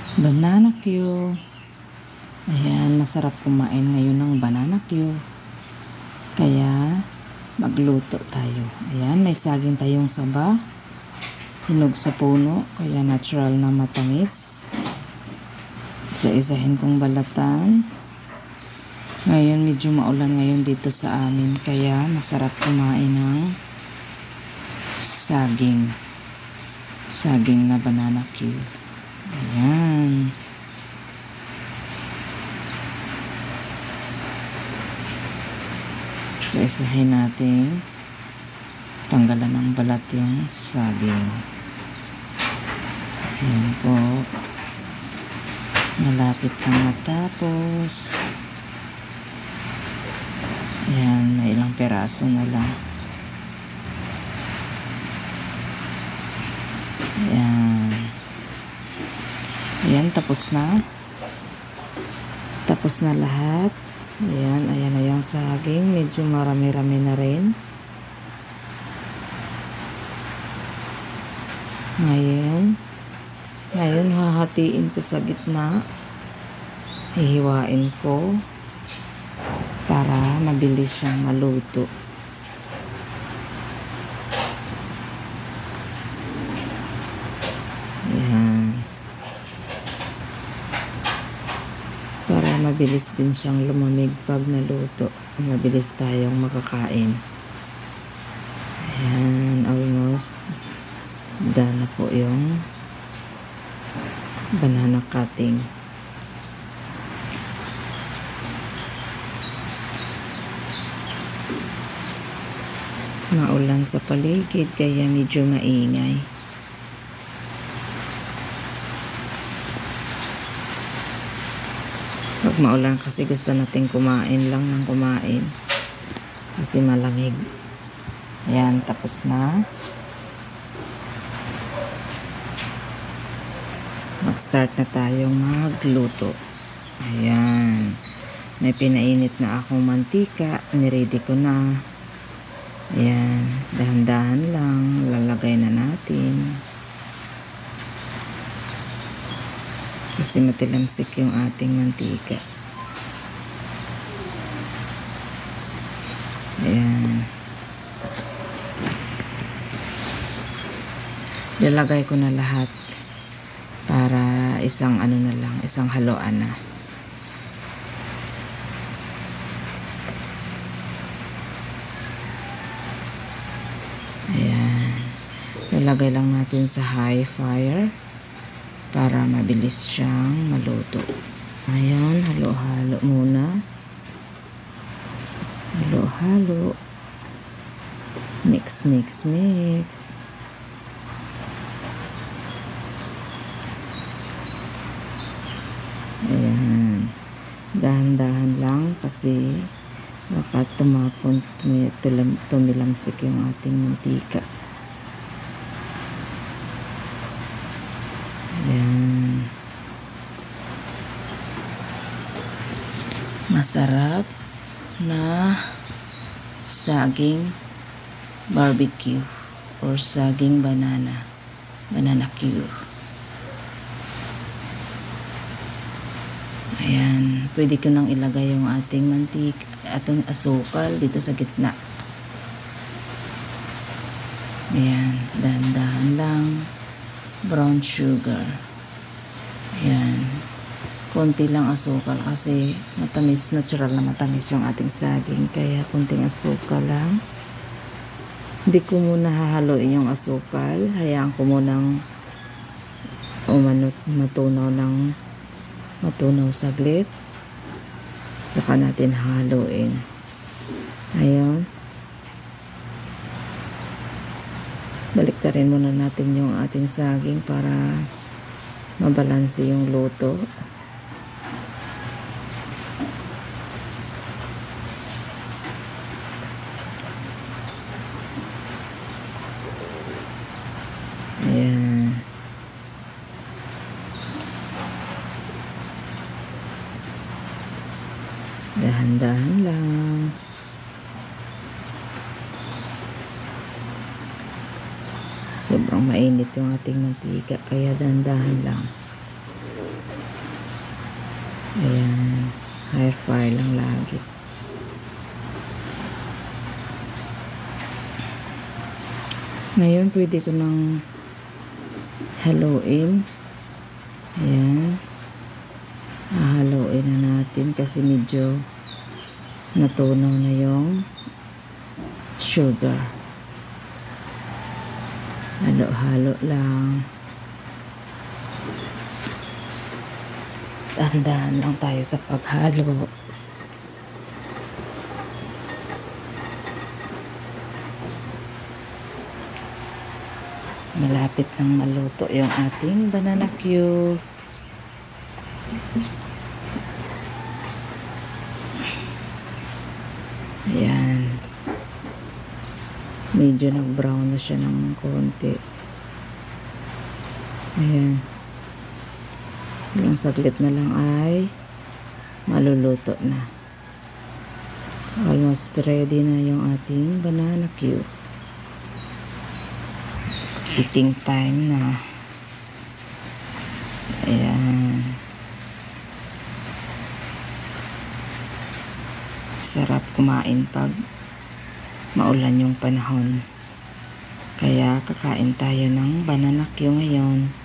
Banana Q. Ayan, masarap kumain ngayon ng banana Q. Kaya, magluto tayo. Ayan, may saging tayong saba. Hinog sa puno, kaya natural na matamis. Isa-isahin kong balatan. Ngayon, medyo maulan ngayon dito sa amin. Kaya, masarap kumain ng saging. Saging na banana Q. Ayan. Isa-isahin natin tanggalan ng balat yung saging. Ayan po. Malapit na matapos. Ayan, may ilang peraso na lang. Ayan. Ayan, tapos na. Tapos na lahat. Ayan, ayan na yung saging. Medyo marami-rami na rin. Ngayon hahatiin ko sa gitna. Hihiwain ko para mabilis siyang maluto. Ayan. Para mabilis din siyang lumamig pag naluto. Mabilis tayong makakain. Ayan, almost done na po yung banana cutting. Maulan sa paligid kaya medyo maingay. Pag maulan kasi gusto natin kumain lang ng kumain kasi malamig. Ayan, tapos na. Mag-start na tayong magluto. Ayan. May pinainit na akong mantika. Niready ko na. Ayan. Dahan-dahan lang. Lalagay na natin. Kasi matilamsik yung ating mantika. Ayan. Lalagay ko na lahat para isang ano na lang, isang haluan na. Ayan. Lalagay lang natin sa high fire para mabilis siyang maluto. Ayan, halo-halo muna. Halo-halo. Mix, mix, mix. Ayan. Dahan-dahan lang kasi baka tumapon, tumilamsik yung ating mantika. Ayan. Masarap na saging barbecue or saging banana Q. Ayan, pwede ko nang ilagay yung ating mantika, ating asukal dito sa gitna. Ayan, dahan-dahan lang. Brown sugar. Ayan. Konti lang asukal kasi matamis, natural na matamis yung ating saging. Kaya konting asukal lang. Hindi ko muna hahaluin yung asukal. Hayaan ko munang matunaw saglit. Saka natin haluin. Ayun. Baliktarin muna natin yung ating saging para mabalanse yung luto. Ayan. Dahan-dahan lang. Sobrang mainit yung ating mantika, kaya dahan-dahan lang. Ayan. High fire lang lagi. Ngayon, pwede ko nang haluin. Ayan. Haluin na natin kasi medyo natunaw na yung sugar. Halo-halo lang. Dahan-dahan lang tayo sa paghalo. Malapit nang maluto yung ating banana cue. Ayan. Medyo nag-brown na siya ng konti. Ayan. Ilang saglit na lang ay maluluto na. Almost ready na yung ating banana cue. Eating time na. Ayan. Sarap kumain pag maulan yung panahon. Kaya kakain tayo ng banana cue ngayon.